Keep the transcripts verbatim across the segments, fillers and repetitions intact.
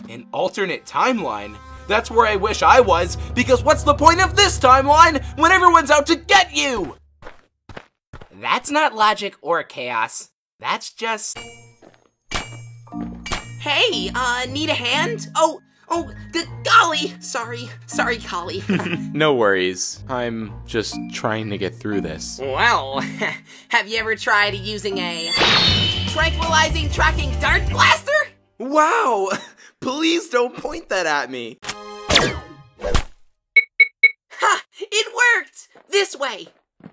An alternate timeline? That's where I wish I was, because what's the point of this timeline when everyone's out to get you? That's not logic or chaos. That's just... Hey, uh, need a hand? Oh, oh, g golly! Sorry, sorry, Collie. No worries. I'm just trying to get through this. Well, have you ever tried using a tranquilizing tracking dart blaster? Wow! Please don't point that at me. Ha! It worked! This way!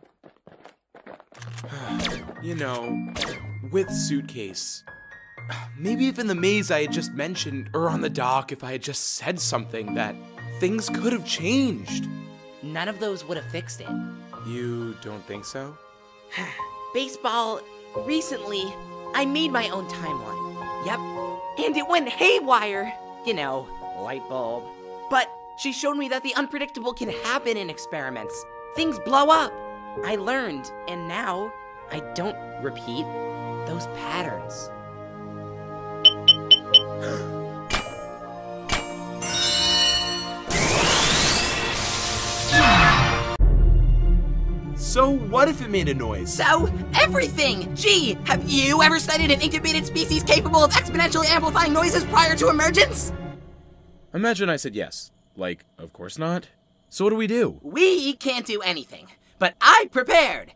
You know, with Suitcase, maybe if in the maze I had just mentioned, or on the dock if I had just said something, that things could have changed. None of those would have fixed it. You don't think so? Baseball, recently, I made my own timeline. Yep. And it went haywire. You know, light bulb. But she showed me that the unpredictable can happen in experiments. Things blow up. I learned, and now I don't repeat those patterns. So what if it made a noise? So, everything! Gee, have you ever studied an incubated species capable of exponentially amplifying noises prior to emergence? Imagine I said yes. Like, of course not. So what do we do? We can't do anything, but I prepared!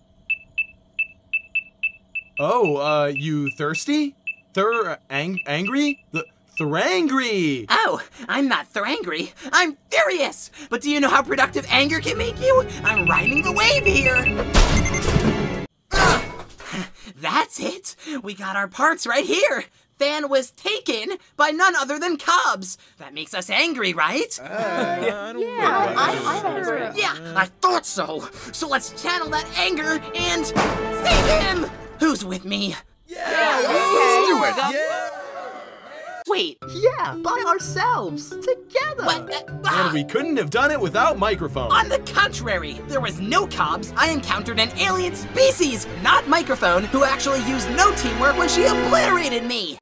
Oh, uh, you thirsty? Thur- ang- angry? The Thrangry! Oh, I'm not Thrangry, I'm furious! But do you know how productive anger can make you? I'm riding the wave here! Ugh. That's it! We got our parts right here! Than was taken by none other than Cobbs. That makes us angry, right? Uh, I don't Yeah, I, I'm angry. Yeah, I thought so. So let's channel that anger and save him! Who's with me? Yeah! Let's do it! Yeah! Wait, Yeah, by ourselves, together. what? Uh, ah. And we couldn't have done it without microphone. On the contrary, there was no Cobbs. I encountered an alien species, not Microphone, who actually used no teamwork when she obliterated me.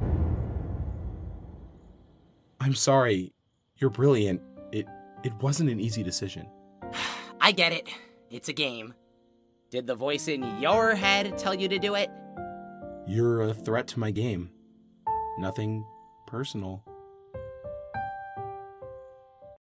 I'm sorry. You're brilliant. It it wasn't an easy decision. I get it. It's a game. Did the voice in your head tell you to do it? You're a threat to my game. Nothing personal.